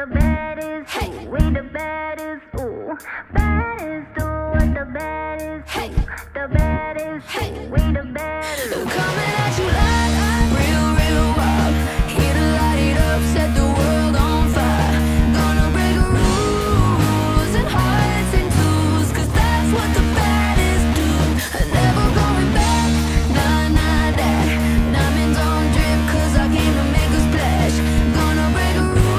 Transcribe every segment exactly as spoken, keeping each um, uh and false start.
the baddest, hey. Ooh, we the baddest, ooh. Baddest, ooh, what the baddest, hey. The baddest, hey. Ooh, we the baddest. Coming at you like real, real wild. Here to light it up, set the world on fire. Gonna break rules and hearts and tools, cause that's what the baddest do. Never going back, nah, nah, that. Diamonds on drip, cause I came to make a splash. Gonna break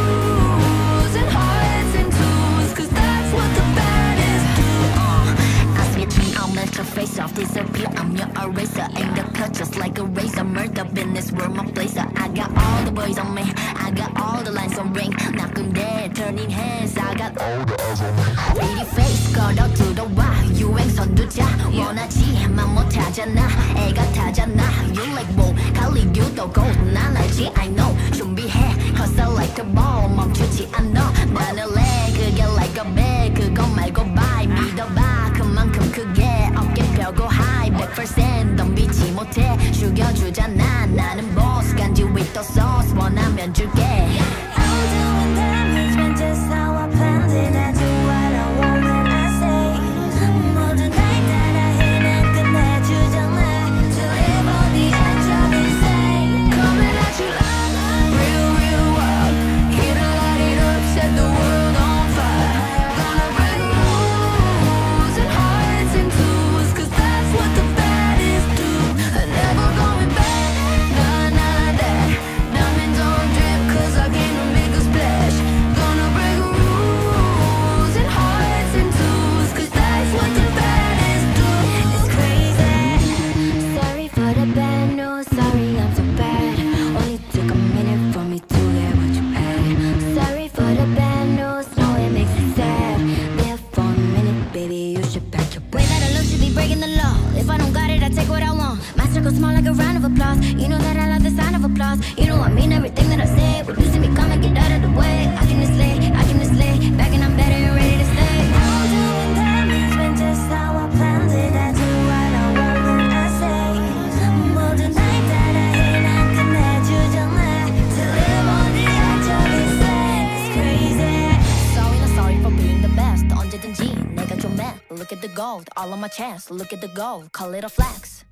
rules and hearts and tools, cause that's what the baddest do. uh, Ask me a team, I'll make your face off, disappear, I'm your eraser. Ain't the cut just like a razor, murder business, world my blazer. I got all the boys on me, I got all the lines on ring. Knock 'em dead, turning heads, I got all the eyes on me. Pretty face, 걸어 들어와, 유행 선두자. 원하지만 못하잖아, 애가 타잖아. You like whoa, 갈리 유도 gold, 난 알지, I know. 준비해, cause I like the ball, 멈추지 않아. 나는 내 그게 like a bag, 그거 말고 bye. 믿어봐, 그만큼 크게 어깨 펴고 high. 백 퍼센트 덤비지 못해, 죽여주잖아. 나는 boss, 간지 with the sauce, 원하면 줄게. I'm doing damage, but just how I planned it. I do what I want when I say. 모든 날 따라 해, 난 끝내주잖아. To live on the edge of insane. Coming at you like real, real wild. Here to light it up, set the world on fire. Gonna break rules and hearts and tools, cause that's what the baddest do. Never going back, nah, nah, that. Diamonds on drip, cause I came to make a splash. Gonna break rules and hearts and tools, cause that's what the baddest do. It's crazy. Sorry for the bad news, sorry I'm so bad. Only took a minute for me to get what you had. Sorry for the bad news, no it makes me sad. There for a minute, baby, you should pack your bag. Way that I look should be breaking the law. If I don't got it, I take what I want. My circle small like a round of applause. You know that I love the sound of applause. You know I mean everything that I say. When you see me come and get out of the way, I can just lay, I can just lay back and I'm better and ready to stay. I'm doing damage, but just how I planned it. I do what I want when I say. 모든 날 따라 해, 난 끝내주잖아. To live on the edge of insane. It's crazy. Sorry, not sorry for being the best. 언제든지 내가 좀 mad. Look at the gold, all on my chest. Look at the gold, call it a flex.